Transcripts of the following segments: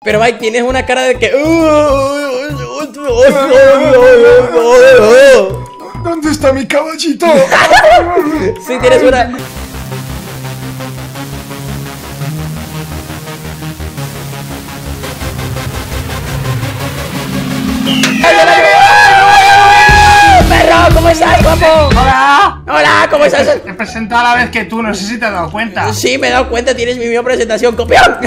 Pero Mike, tienes una cara de que... ¿Dónde está mi caballito? Sí, tienes una... ¡Perro! ¿Cómo estás, guapo? ¡Hola! Hola, ¿cómo estás? Te he presentado a la vez que tú, no sé si te has dado cuenta. Sí, me he dado cuenta, tienes mi misma presentación, copión.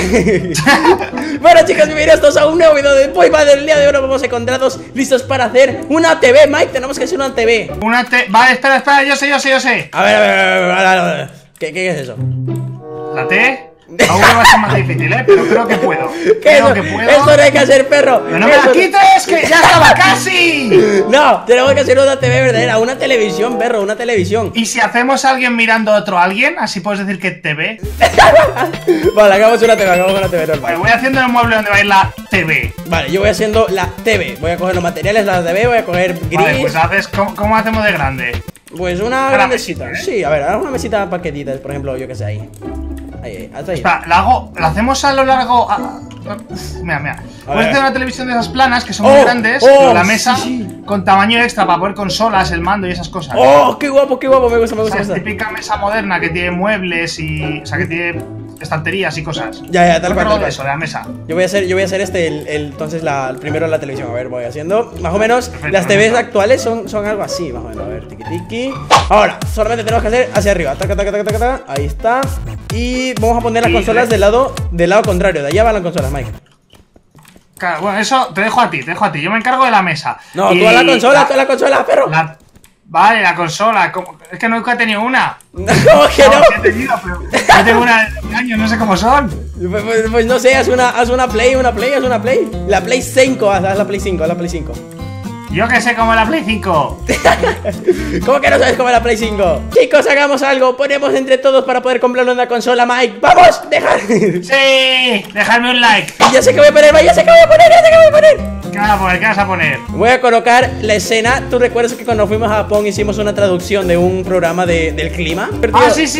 Bueno, chicos, bienvenidos todos a un nuevo video de Boy Band. El día de hoy nos vamos encontrados listos para hacer una TV. Mike, tenemos que hacer una TV. Vale, espera, yo sé. A ver. ¿Qué es eso? ¿La T? Aún va a ser más difícil, pero creo que puedo. Esto no hay que hacer, perro. ¡Pero no me la quites, que ya estaba casi! No, tenemos que hacer una TV verdadera, una televisión, perro, una televisión. ¿Y si hacemos a alguien mirando a otro alguien? Así puedes decir que TV. Vale, hagamos una TV normal. Vale, voy haciendo el mueble donde va a ir la TV. Vale, yo voy haciendo la TV. Voy a coger los materiales de la TV, voy a coger gris. Vale, pues haces, ¿cómo hacemos de grande? Pues una grandecita, mesita, ¿eh? Sí, a ver, haz una mesita paquetitas, por ejemplo, yo que sé, ahí. Hasta ahí. Espera, la hacemos a lo largo. Mira. Puedes hacer una televisión de esas planas que son muy grandes, pero la mesa con tamaño extra para poner consolas, el mando y esas cosas. ¡Oh, qué guapo! Me gusta. Es típica mesa moderna que tiene muebles y. O sea, que tiene estanterías y cosas. Ya, tal cual. Eso, de la mesa. Yo voy a hacer entonces primero la televisión. A ver, voy haciendo. Más o menos, Perfecto, las TVs actuales son algo así, más o menos. A ver, tiki. Ahora, solamente tenemos que hacer hacia arriba. Taca. Ahí está. Y vamos a poner las consolas del lado contrario. De allá van las consolas, Mike. Claro, bueno, eso te dejo a ti. Yo me encargo de la mesa. No, tú a la consola, perro. Vale, la consola. Es que nunca he tenido una. ¿Cómo que no? Sí he tenido, pero yo tengo una de años, no sé cómo son. Pues no sé, haz una Play. La Play 5, haz la Play 5, Yo que sé cómo es la Play 5. ¿Cómo que no sabes cómo es la Play 5? Chicos, hagamos algo, ponemos entre todos para poder comprarle una consola, Mike. ¡Vamos! ¡Dejar! Sí, dejadme un like. Ya sé que voy a poner, ya sé que voy a poner. ¿Qué vas a poner? Voy a colocar la escena. ¿Tú recuerdas que cuando fuimos a Japón hicimos una traducción de un programa del clima? Ah, sí.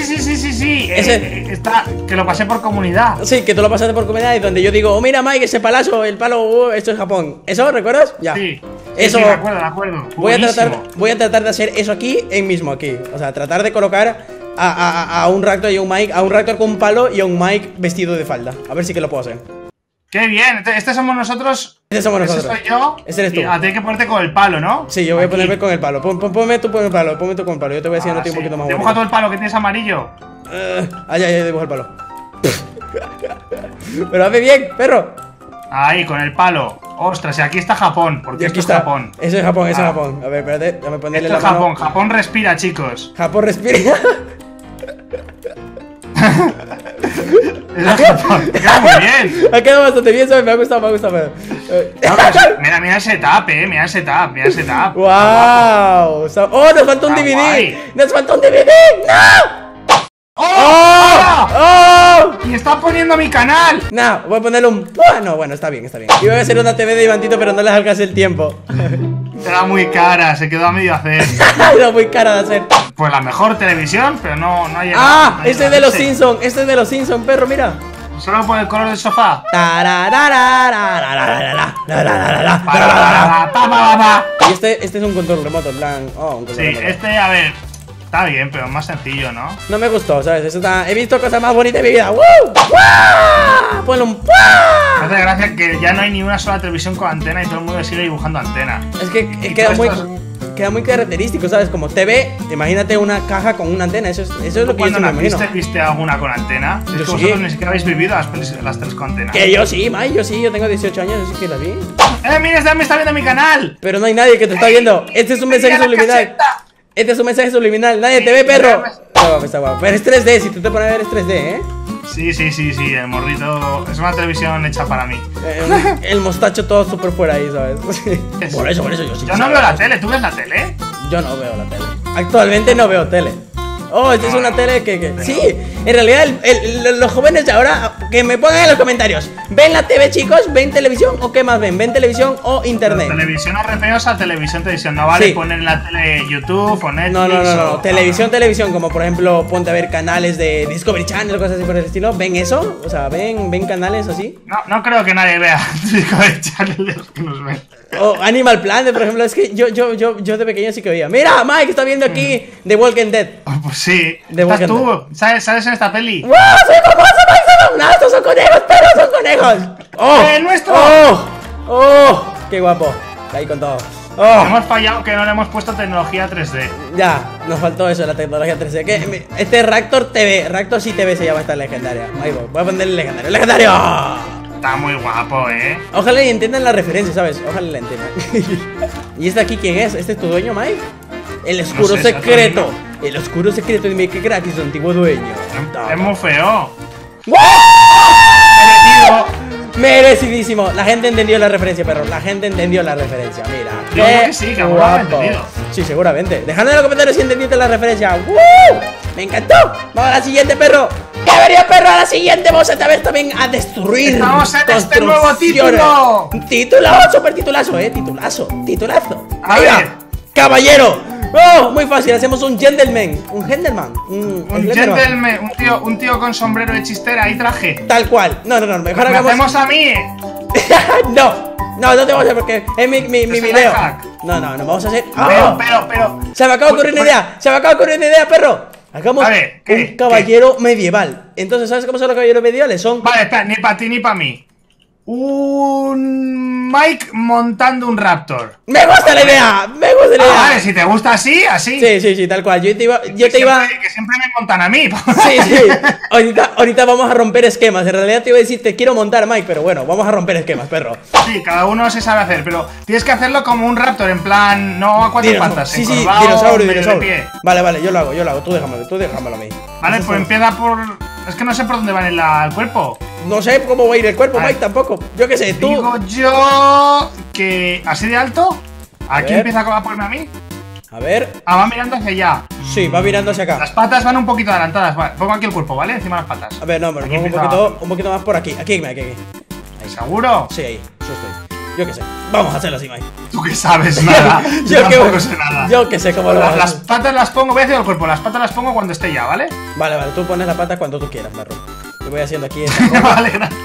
Está, que lo pasé por comunidad. Sí, que tú lo pasaste por comunidad y donde yo digo, oh, mira, Mike, ese palazo, el palo, esto es Japón. ¿Eso recuerdas? Ya. Sí. Eso. Sí, de acuerdo. Voy a tratar de hacer eso aquí, aquí. O sea, tratar de colocar a un Raptor y a un Mike, a un Raptor con un palo y a un Mike vestido de falda. A ver si que lo puedo hacer. ¡Qué bien! Este somos nosotros. Este somos nosotros. Ese soy yo. Ese eres tú. Y tienes que ponerte con el palo, ¿no? Sí, yo voy a ponerme con el palo. Ponme tú con el palo. Yo te voy a decir un poquito más. Dibuja tú el palo que tienes amarillo. Ya, dibuja el palo. Pero hazme bien, perro. Ahí, con el palo. Ostras, y aquí está Japón. Porque aquí esto es Japón. Eso es Japón, Japón. A ver, espérate, déjame ponerle esto la es mano. Japón respira, chicos. Japón respira. Eso es Japón. Te queda muy bien. Ha quedado bastante bien, ¿sabes? Me ha gustado. Mira ese tap, mira ese tap. ¡Wow! ¡Oh, nos falta un DVD! Guay. ¡Nos falta un DVD! ¡No! ¡Oh! ¡Y está poniendo mi canal! No, voy a ponerle un... No, bueno, está bien. Y voy a hacer una TV de Ivantito, pero no les alcance el tiempo. Era muy cara, se quedó a medio hacer. Era muy cara de hacer. Pues la mejor televisión, pero no hay. Este es de los Simpsons. Este es de los Simpsons, perro, mira. Solo por el color del sofá. Y este es un control remoto, en plan. Sí, a ver. Está bien, pero es más sencillo, ¿no? No me gustó, ¿sabes? He visto cosas más bonitas en mi vida. ¡Wow! Ponle un ¡wow! Me hace gracia que ya no hay ni una sola televisión con antena y todo el mundo sigue dibujando antena. Es que queda muy característico, ¿sabes? Como TV, imagínate una caja con una antena. Eso es lo que yo me imagino. ¿Viste alguna con antena? Es que vosotros ni siquiera habéis vivido las tres con antena. Que yo sí, Mike, yo tengo 18 años, así que la vi. Mira, me está viendo mi canal. Pero no hay nadie que te está viendo. Este es un mensaje subliminal. Este es un mensaje subliminal. Nadie te ve, perro. Está guapo. Pero es 3D, si tú te pones a ver es 3D, ¿eh? Sí, el morrito. Es una televisión hecha para mí. El mostacho todo súper fuera ahí, ¿sabes? Por eso yo sí. Yo no veo la tele, ¿tú ves la tele? Yo no veo la tele. Actualmente no veo tele. Oh, esta es una tele que... Sí, en realidad los jóvenes de ahora, que me pongan en los comentarios, ¿ven la TV, chicos? ¿Ven televisión o qué más ven? ¿Ven televisión o internet? La televisión nos referimos a televisión, no vale Sí. poner en la tele YouTube o Netflix. No. Televisión, como por ejemplo, ponte a ver canales de Discovery Channel o cosas así por el estilo. ¿Ven eso? O sea, ¿ven canales así? No creo que nadie vea Discovery Channel que nos ven. O Animal Planet, por ejemplo, es que yo de pequeño sí que veía. Mira, Mike está viendo aquí The Walking Dead. Pues sí. De Estás Walking tú, ¿sabes en esta peli? ¡Wow! ¡Soy famoso, Mike! ¡No, estos son conejos, perros, son conejos! ¡Oh! ¡Nuestro! ¡Oh! ¡Qué guapo! Ahí con todo. ¡Oh! Hemos fallado que no le hemos puesto tecnología 3D. Ya, nos faltó eso, la tecnología 3D. Que este Raptor TV, Raptor sí TV se llama esta legendaria. Ahí voy a ponerle legendario. ¡Legendario! Está muy guapo, Ojalá y entiendan la referencia, ¿sabes? Ojalá la entiendan. ¿Y este aquí quién es? ¿Este es tu dueño, Mike? El oscuro secreto. El oscuro secreto de mi crack y su antiguo dueño. Es muy feo. Merecidísimo. La gente entendió la referencia, perro. La gente entendió la referencia. Mira. Yo creo que sí, que alguno lo ha entendido. Sí, seguramente. Dejadme en los comentarios si entendiste la referencia. ¡Woo! Me encantó. Vamos a la siguiente, perro. ¡Qué vería, perro! A la siguiente vamos esta vez también a destruir. Estamos en este nuevo título. Título, super titulazo, titulazo. A ver. Caballero. Oh, muy fácil, hacemos un gentleman. Un gentleman. Un gentleman, un tío con sombrero de chistera y traje. Tal cual. No, mejor ¿Me hagamos. hacemos a mí? No te vamos a hacer porque es mi video. No, vamos a hacer. Pero. Se me acaba de ocurrir una idea, perro. Hagamos A ver, un caballero medieval. Entonces, ¿sabes cómo son los caballeros medievales? Son. Vale, espera, ni para ti ni para mí. Un Mike montando un Raptor. ¡Me gusta la idea! Vale, si te gusta así. Sí, tal cual. Yo te iba. Que siempre me montan a mí. Sí. Ahorita vamos a romper esquemas. En realidad te iba a decir, te quiero montar, Mike, pero bueno, vamos a romper esquemas, perro. Sí, cada uno se sabe hacer, pero tienes que hacerlo como un Raptor, en plan, no a cuatro patas. Sí, encorvado, dinosaurio. de pie. Vale, yo lo hago. Tú déjamelo a mí. Vale, pues empieza por. Es que no sé por dónde va el cuerpo. No sé cómo va a ir el cuerpo, Mike, tampoco. Yo qué sé, tú. Digo yo que así de alto. Aquí empieza a ponerme a mí. A ver. Va mirando hacia allá. Sí, va mirando hacia acá. Las patas van un poquito adelantadas. Vale, pongo aquí el cuerpo, ¿vale? Encima de las patas. A ver, no, pero pongo un poquito más por aquí. Aquí. Ahí. ¿Seguro? Sí, ahí. Yo estoy. Yo qué sé. Vamos a hacerlo así, Mike. Tú que sabes nada. Yo tampoco sé nada. Yo que sé cómo lo hago. Las patas las pongo, voy a hacer el cuerpo. Las patas las pongo cuando esté ya, ¿vale? Vale, tú pones la pata cuando tú quieras, perro. Yo voy haciendo aquí. Vale, gracias.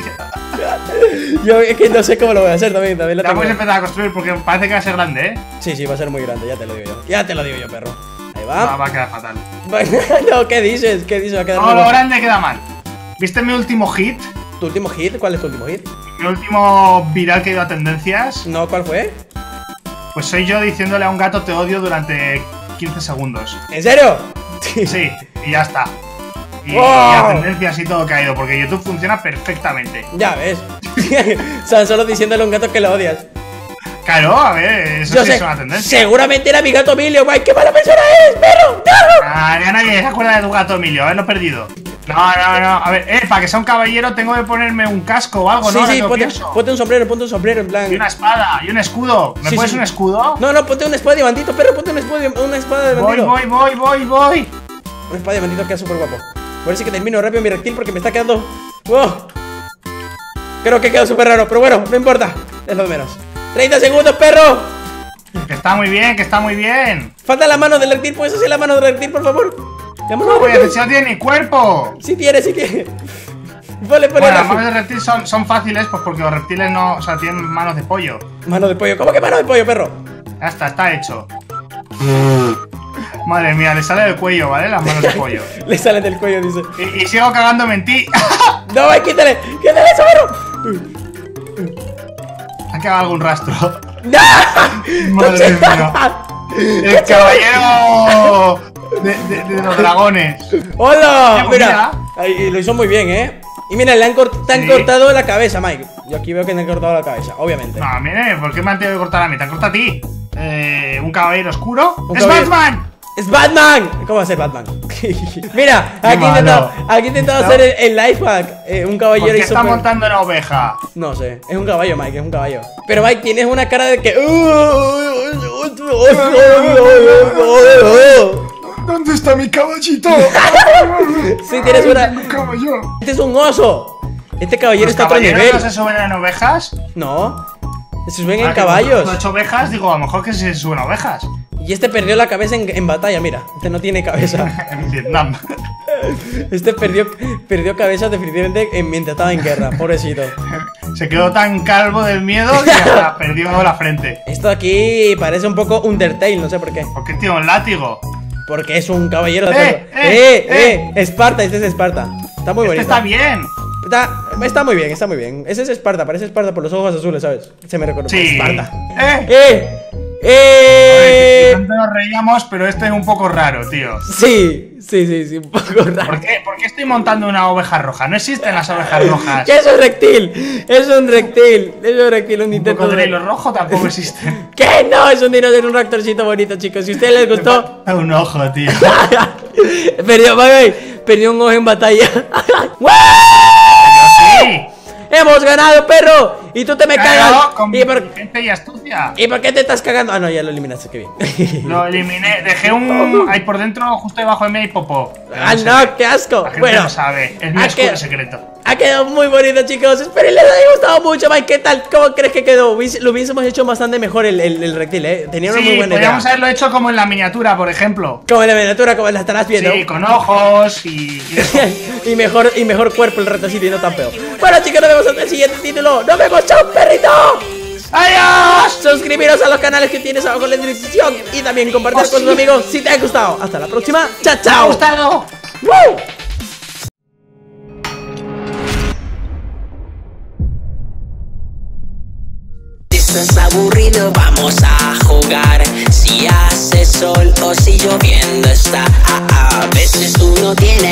Yo es que no sé cómo lo voy a hacer también lo ya tengo. puedes empezar a construir porque parece que va a ser grande, Sí, va a ser muy grande, ya te lo digo yo. Perro. Ahí Va va. a quedar fatal. No, ¿qué dices? Va a quedar No, lo grande queda mal. ¿Viste mi último hit? ¿Tu último hit? ¿Cuál es tu último hit? Mi último viral que ha ido a tendencias. No, ¿cuál fue? Pues soy yo diciéndole a un gato te odio durante 15 segundos. ¿En serio? Sí, y ya está. Y a tendencias y todo que ha ido, porque YouTube funciona perfectamente. Ya ves. O sea, solo diciéndole a un gato que lo odias. Claro, a ver, eso sí es una tendencia. Seguramente era mi gato Emilio, Mike. ¡Qué mala persona es, perro! ¡No! Ya nadie se acuerda de tu gato Emilio, haberlo perdido. No. A ver, para que sea un caballero tengo que ponerme un casco o algo, ¿no? Sí, ponte un sombrero, en plan. Y una espada, y un escudo. ¿Me pones un escudo? No, ponte una espada de diamantito, perro, ponte una espada de diamantito. Voy. Una espada de diamantito queda súper guapo. Por eso que termino rápido mi reptil porque me está quedando. ¡Wow! Creo que quedó súper raro, pero bueno, no importa. Es lo de menos. 30 segundos, perro. Que está muy bien. Falta la mano del reptil, ¿puedes hacer la mano del reptil, por favor? No, si no tiene ni cuerpo. Sí tiene. Ponle bueno, las manos de reptil son fáciles, pues porque los reptiles no, o sea, tienen manos de pollo. Mano de pollo, ¿cómo que mano de pollo, perro? Ya está hecho. Madre mía, le sale del cuello, ¿vale? Las manos de pollo. Le salen del cuello, dice. Y sigo cagándome en ti. No, quítale eso, perro. Ha quedado algún rastro. ¡No! Madre mía. El caballero de los dragones. ¡Hola! Mira, ahí, lo hizo muy bien, Y mira, te han cortado la cabeza, Mike. Yo aquí veo que te han cortado la cabeza, obviamente. No, mire, ¿por qué me han tenido que cortar a mí? Te han cortado a ti. Un caballero oscuro. ¡Es Batman! ¡Es Batman! ¿Cómo va a ser Batman? Mira, aquí he intentado hacer el life hack. Un caballero. ¿Por qué está montando una oveja? No sé, es un caballo, Mike, es un caballo. Pero Mike, tienes una cara de que. ¿Dónde está mi caballito? Sí, tienes una... Un caballo. Este es un oso. Este caballero está a otro nivel. ¿No se suben en ovejas? No. Se suben en caballos. ¿No he hecho ovejas? Digo, a lo mejor que se suben a ovejas. Y este perdió la cabeza en batalla, mira. Este no tiene cabeza. En Vietnam. Este perdió cabeza definitivamente mientras estaba en guerra, pobrecito. Se quedó tan calvo del miedo que hasta perdió la frente. Esto aquí parece un poco Undertale, no sé por qué. ¿Por qué tiene un látigo? Porque es un caballero de Esparta, este es Esparta. Está muy bonito. Está bien. Está muy bien, está muy bien. Ese es Esparta, parece Esparta por los ojos azules, ¿sabes? Se me recuerda. Sí. Esparta. Tanto nos reíamos, pero este es un poco raro, tío. Sí, un poco raro. ¿Por qué estoy montando una oveja roja? No existen las ovejas rojas. ¿Qué es un reptil? Es un reptil, un intento de... cocodrilo rojo tampoco existe. ¿Qué? No, es un dinosaurio, un raptorcito bonito, chicos. Si a ustedes les gustó... Un ojo, tío. Perdió un ojo en batalla. Sí. ¡Hemos ganado, perro! Y tú te me cagas. Con gente y astucia. ¿Y por qué te estás cagando? Ah, no, ya lo eliminaste, qué bien. Lo eliminé, dejé un... Ahí por dentro, justo debajo de mí hay popó. Ah, no, qué asco. La gente Bueno, no sabe, es mi escudo secreto. Ha quedado muy bonito, chicos. Espero les haya gustado mucho, Mike. ¿Qué tal? ¿Cómo crees que quedó? Lo hubiésemos hecho bastante mejor el reptil, ¿eh? Tenía una muy buena idea. Podríamos haberlo hecho como en la miniatura, por ejemplo. Como en la miniatura, como la estarás viendo. Sí, con ojos y y mejor cuerpo el ratoncito y no tan peor. Bueno, chicos, nos vemos hasta el siguiente título. ¡Nos vemos, chao, perrito! ¡Adiós! Suscribiros a los canales que tienes abajo en la descripción y también compartir con tus amigos si te ha gustado. Hasta la próxima. ¡Chao, chao! ¡Me ha gustado! ¡Woo! Estás aburrido, vamos a jugar. Si hace sol o si lloviendo está, a veces tú no tienes